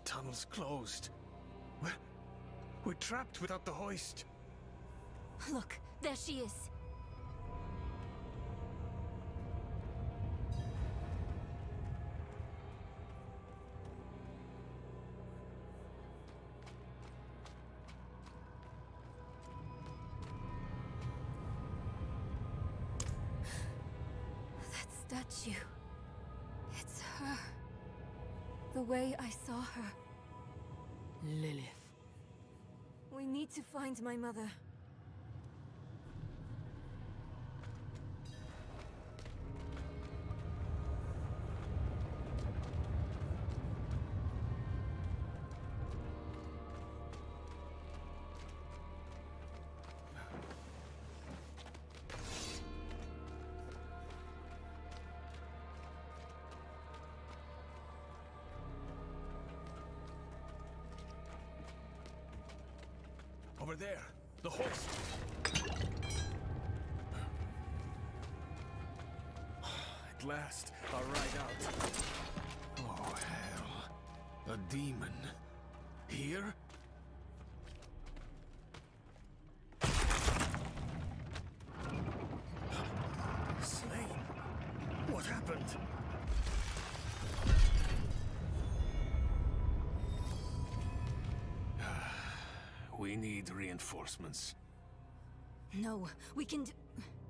tunnel's closed. We're trapped without the hoist. Look, there she is. That statue. It's her. The way I saw her. Lilith. We need to find my mother. Over there, the hoist. At last, I'll ride out. Oh, hell. A demon. Here? Slain. What happened? We need reinforcements. No, we can do...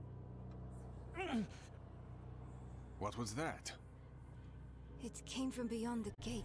What was that? It came from beyond the gate.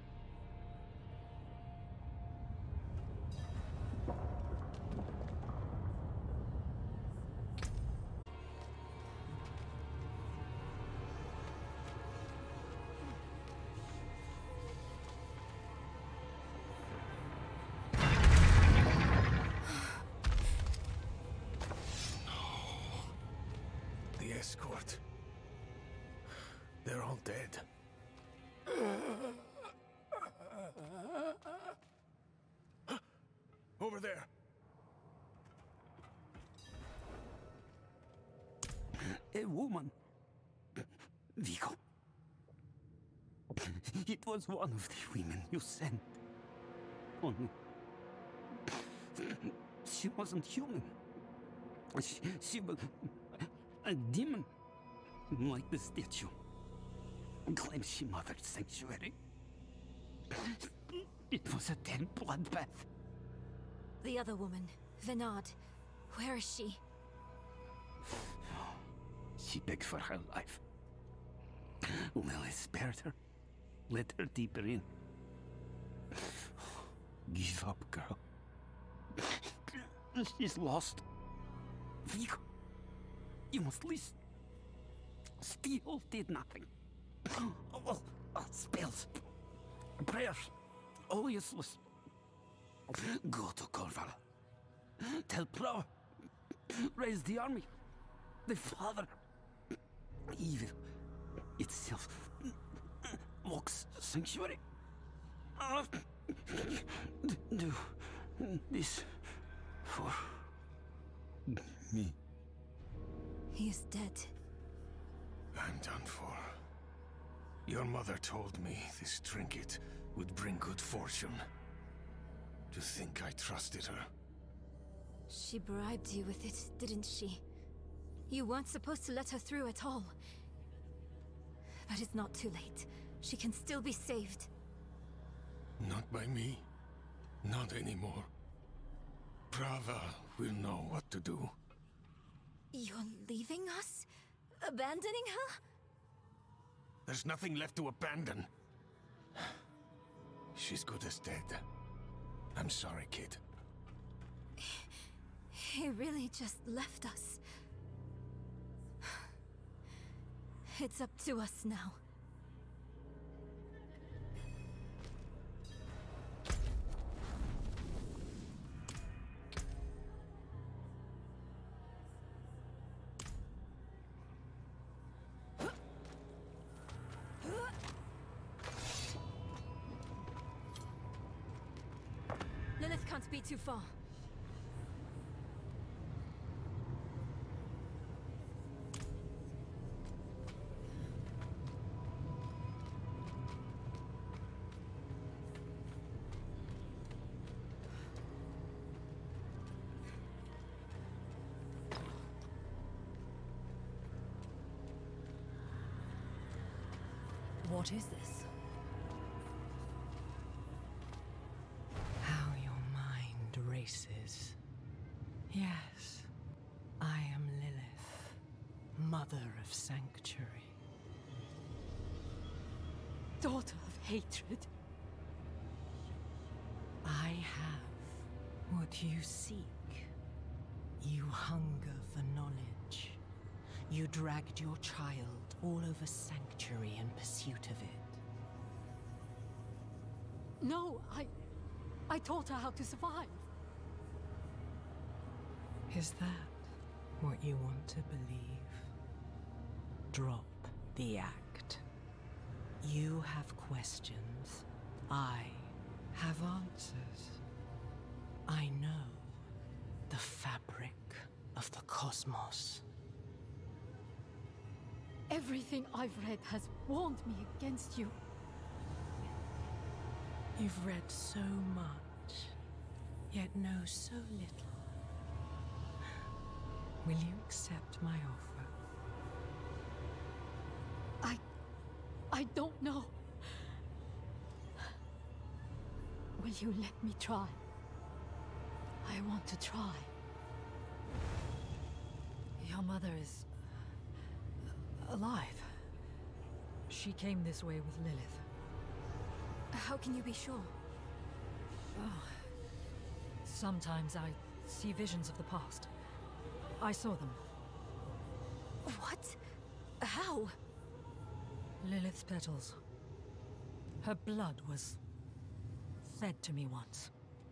Escort. They're all dead. Over there. A woman. Vigo. It was one of the women you sent. Only... she wasn't human. She was... a demon, like the statue. Claims she mothered sanctuary. It was a damn bloodbath. The other woman, Venard. Where is she? She begged for her life. Well, I spared her. Let her deeper in. Give up, girl. She's lost. Vigo. You must listen. Steel did nothing. Spells, prayers, all useless. Go to Corval. Tell Pro. Raise the army. The father. Evil itself mocks sanctuary. Do this for me. He is dead. I'm done for. Your mother told me this trinket would bring good fortune. To think I trusted her. She bribed you with it, didn't she? You weren't supposed to let her through at all. But it's not too late. She can still be saved. Not by me. Not anymore. Prava will know what to do. You're leaving us? Abandoning her? There's nothing left to abandon. She's good as dead. I'm sorry, kid. He really just left us. It's up to us now. Lilith can't be too far. What is this? How your mind races. Yes, I am Lilith, Mother of Sanctuary. Daughter of hatred. I have what you seek. You hunger for knowledge. You dragged your child all over Sanctuary in pursuit of it. No, I taught her how to survive. Is that what you want to believe? Drop the act. You have questions. I have answers. I know the fabric of the cosmos. Everything I've read has warned me against you. You've read so much, yet know so little. Will you accept my offer? I don't know. Will you let me try? I want to try. Your mother is alive. She came this way with Lilith. How can you be sure? Oh. Sometimes I see visions of the past. I saw them. What? How? Lilith's petals. Her blood was fed to me once.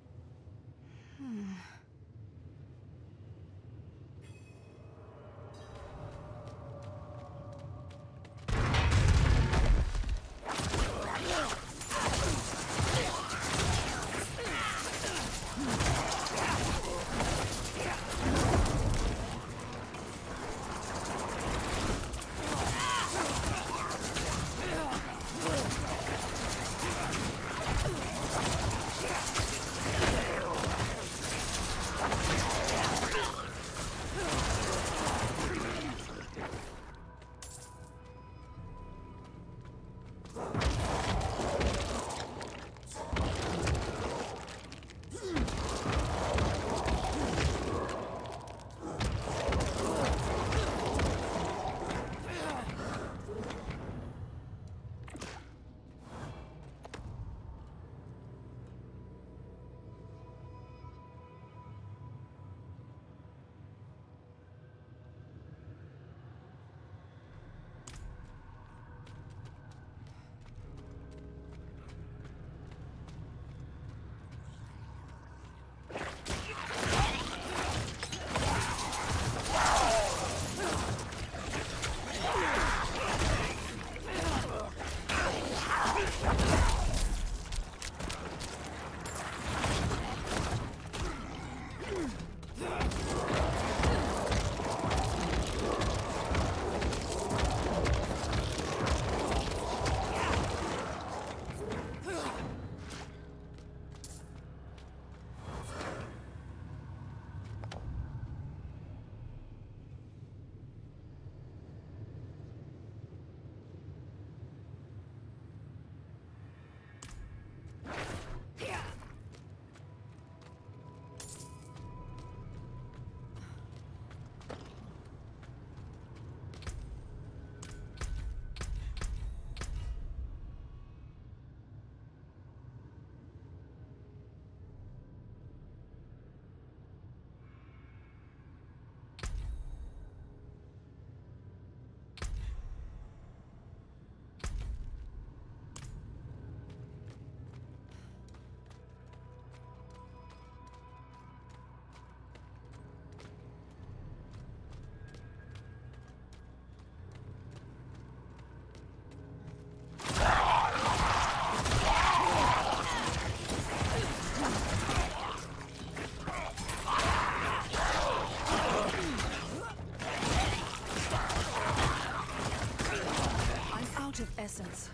essence.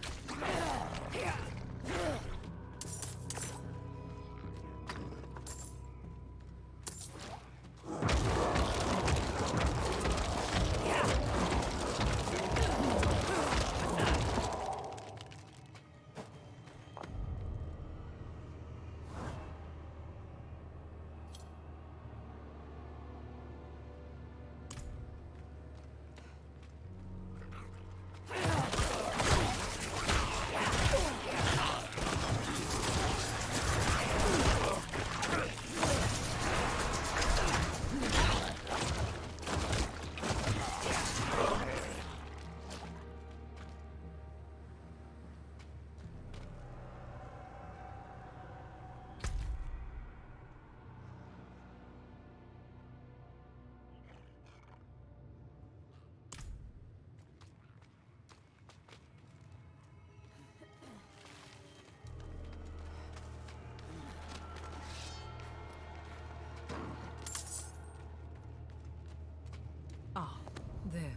There.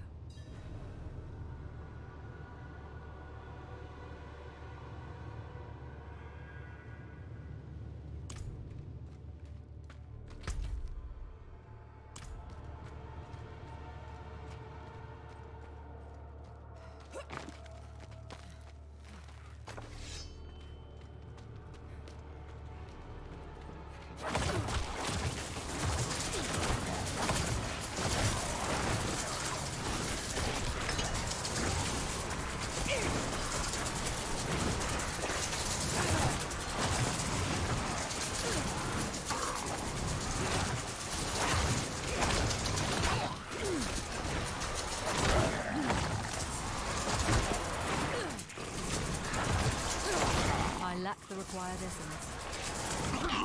I lack the required essence.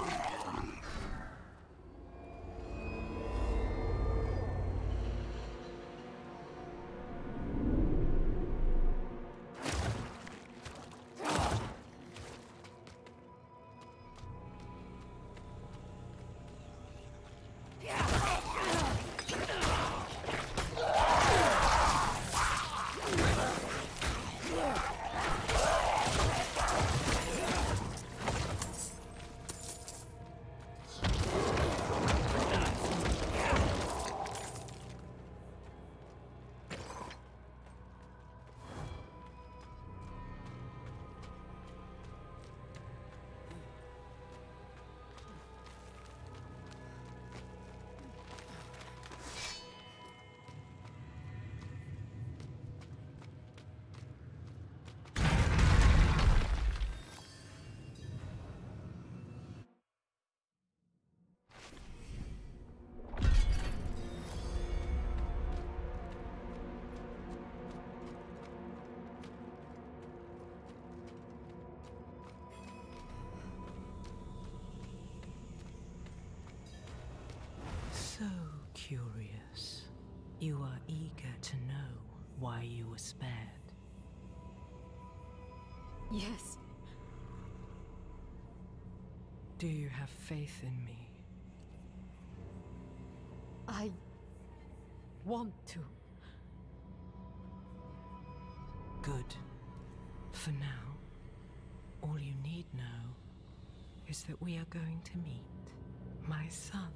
So curious. You are eager to know why you were spared. Yes. Do you have faith in me? I want to. Good. For now, all you need know is that we are going to meet my son.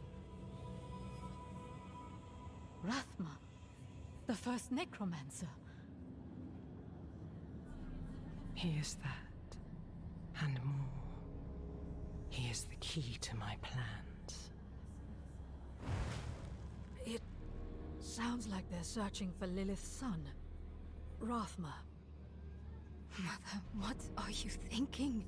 Rathma, the first necromancer. He is that, and more. He is the key to my plans. It sounds like they're searching for Lilith's son, Rathma. Mother, what are you thinking?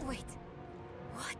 Wait. What?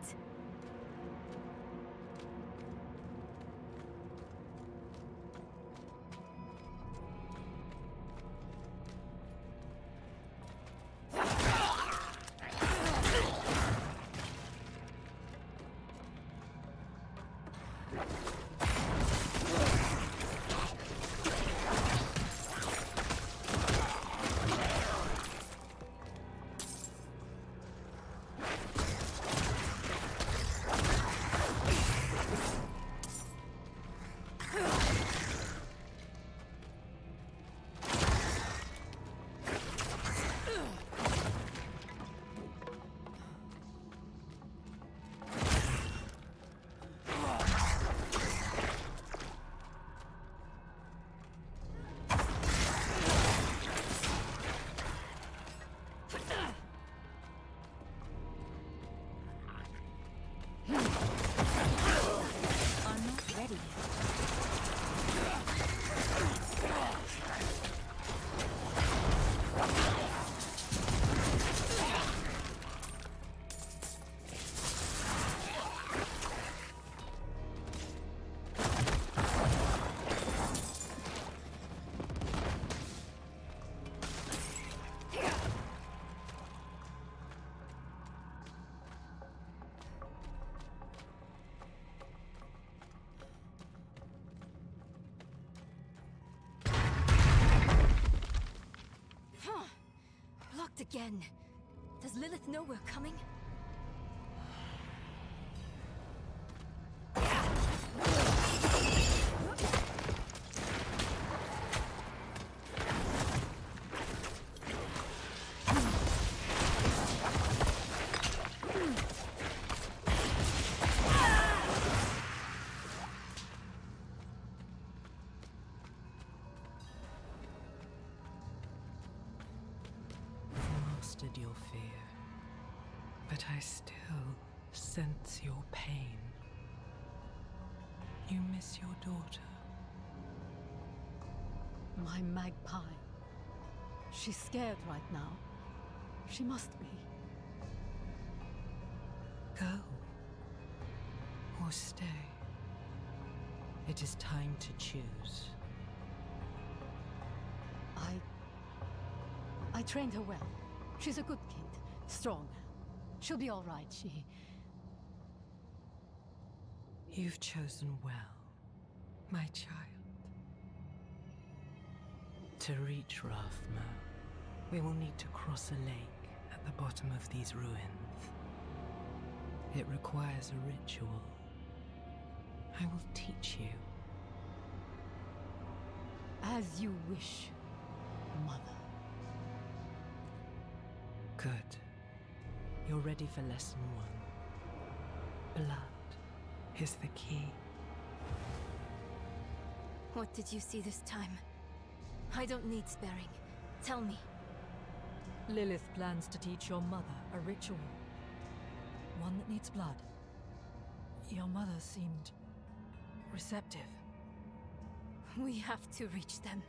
Again. Does Lilith know we're coming? Your fear, but I still sense your pain. You miss your daughter. My magpie. She's scared right now. She must be. Go. Or stay. It is time to choose. I trained her well. She's a good kid. Strong. She'll be all right, You've chosen well, my child. To reach Rathma, we will need to cross a lake at the bottom of these ruins. It requires a ritual. I will teach you. As you wish, Mother. Good. You're ready for lesson 1. Blood is the key. What did you see this time? I don't need sparing. Tell me. Lilith plans to teach your mother a ritual. One that needs blood. Your mother seemed receptive. We have to reach them.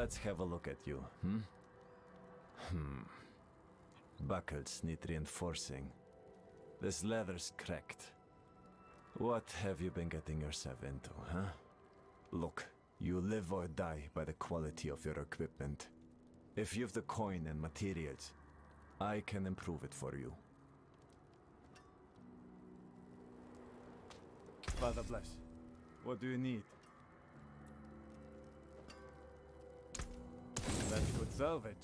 Let's have a look at you, Buckles need reinforcing. This leather's cracked. What have you been getting yourself into, huh? Look, you live or die by the quality of your equipment. If you've the coin and materials, I can improve it for you. Father bless. What do you need? That's good salvage.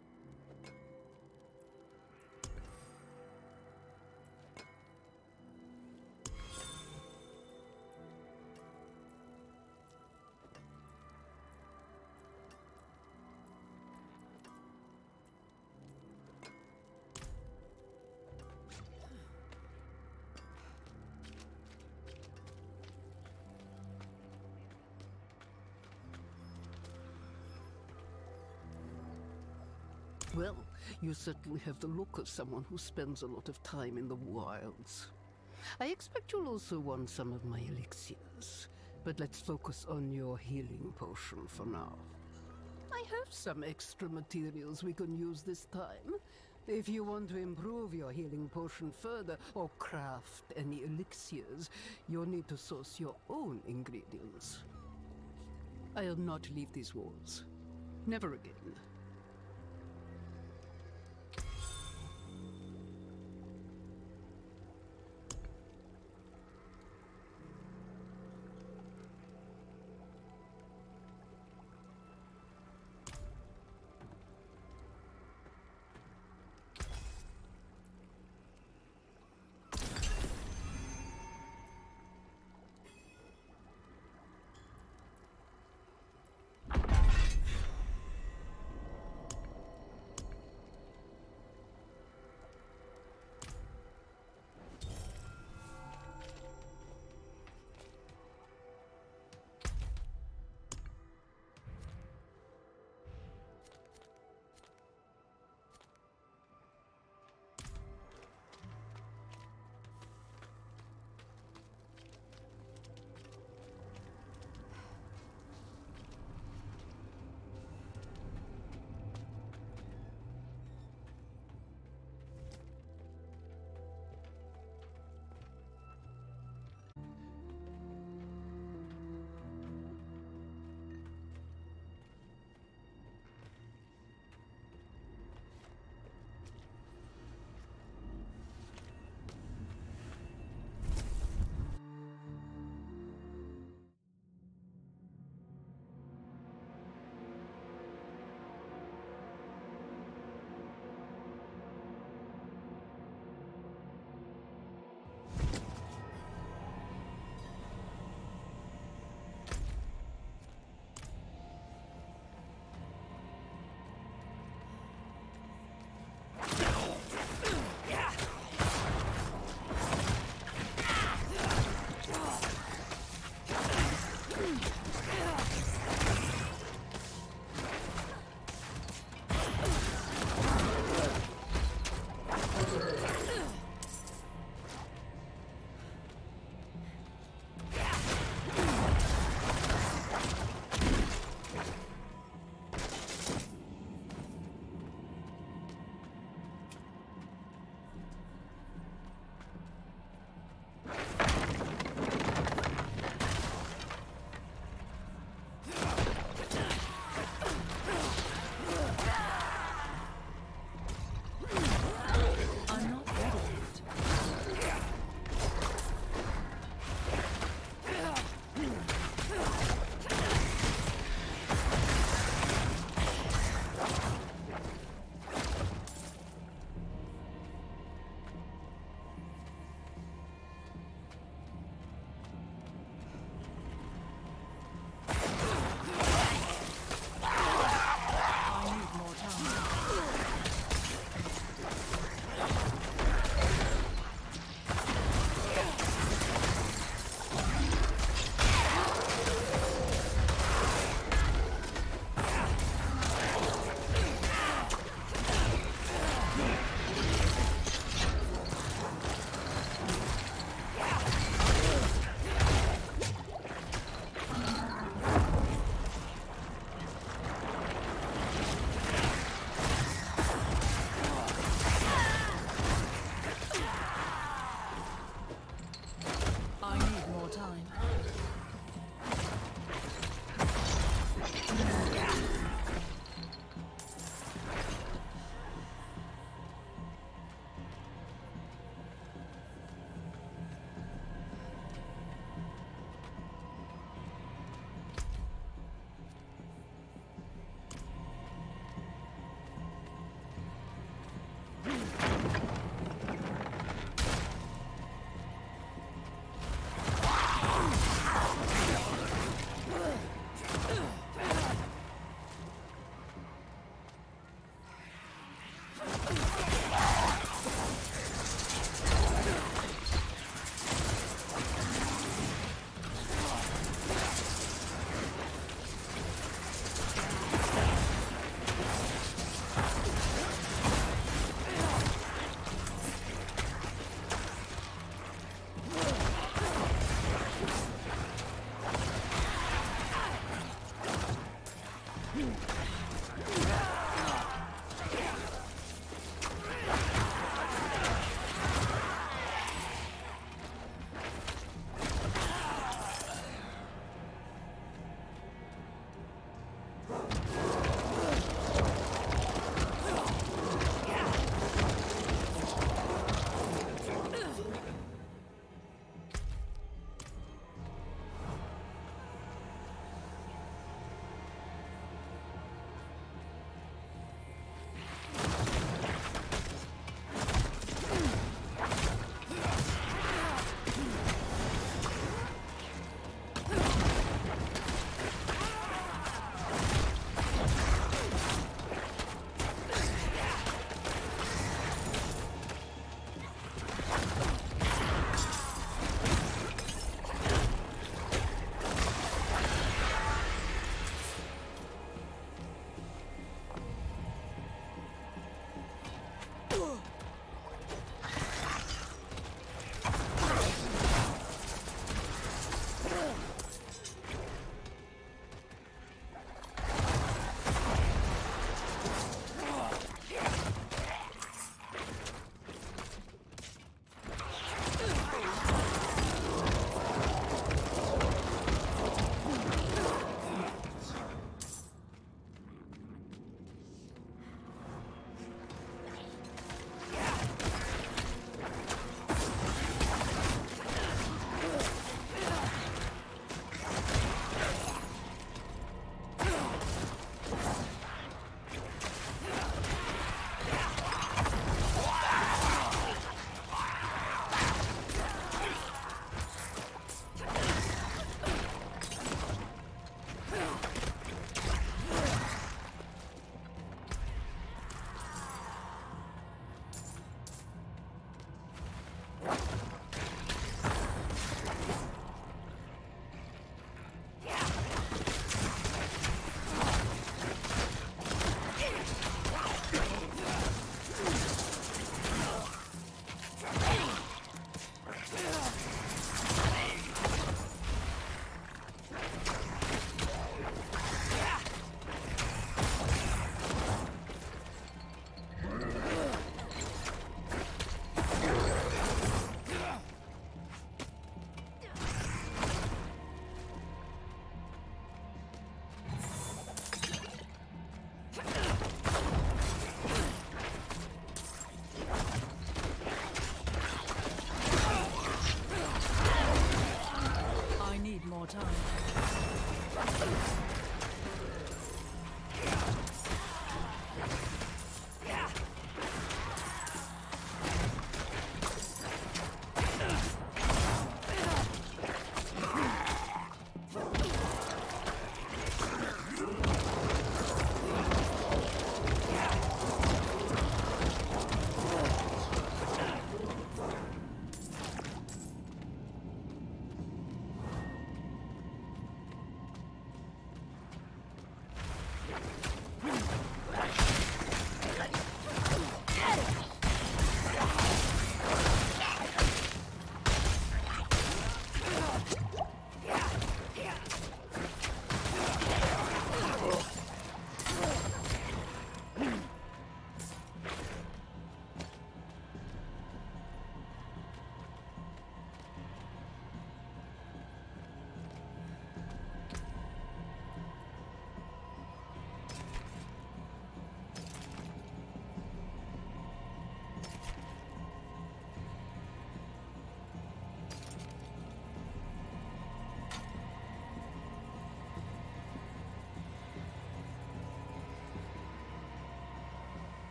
Well, you certainly have the look of someone who spends a lot of time in the wilds. I expect you'll also want some of my elixirs, but let's focus on your healing potion for now. I have some extra materials we can use this time. If you want to improve your healing potion further, or craft any elixirs, you'll need to source your own ingredients. I'll not leave these walls. Never again.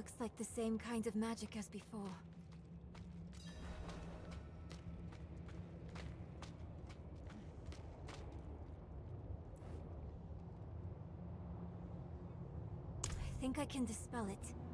Looks like the same kind of magic as before. I think I can dispel it.